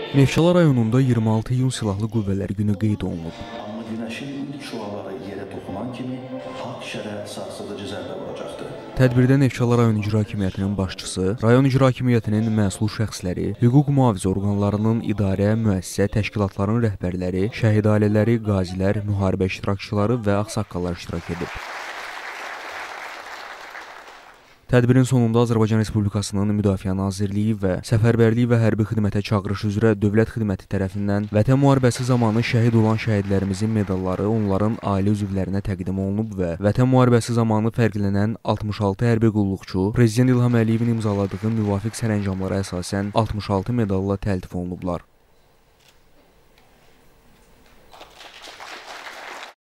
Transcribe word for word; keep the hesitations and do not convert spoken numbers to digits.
Neftçala rayonunda iyirmi altı iyun Silahlı Qüvvələr Günü qeyd olunub. Amma günəşin ilk şüaları yerə toxunan kimi haqq şərə sarsıdıcı zərbə vuracaqdır. Tədbirdə Neftçala rayon İcra Hakimiyyətinin başçısı, rayon İcra Hakimiyyətinin məsul şəxsləri, hüquq mühafizə orqanlarının idarə, müəssisə, təşkilatların rəhbərləri, şəhid ailələri, qazilər, müharibə iştirakçıları və ağsaqqallar iştirak edib. Tədbirin sonunda Azərbaycan Respublikasının Müdafiə Nazirliyi və Səfərbərlik və Hərbi Xidmətə Çağırış üzrə Dövlət Xidməti tərəfindən Vətən müharibəsi zamanı şəhid olan şəhidlərimizin medalları onların ailə üzvlərinə təqdim olunub və Vətən müharibəsi zamanı fərqlənən altmış altı hərbi qulluqçu Prezident İlham Əliyevin imzaladığı müvafiq sərəncamlara əsasən altmış altı medalla təltif olunublar.